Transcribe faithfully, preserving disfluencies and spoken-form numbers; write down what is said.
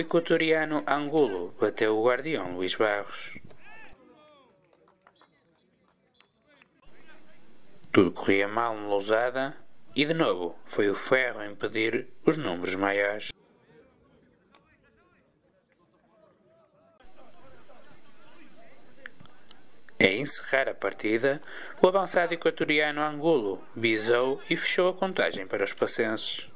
equatoriano Angulo bateu o guardião Luís Barros. Tudo corria mal no Lousada e, de novo, foi o Ferro a impedir os números maiores. A encerrar a partida, o avançado equatoriano Angulo bisou e fechou a contagem para os pacenses.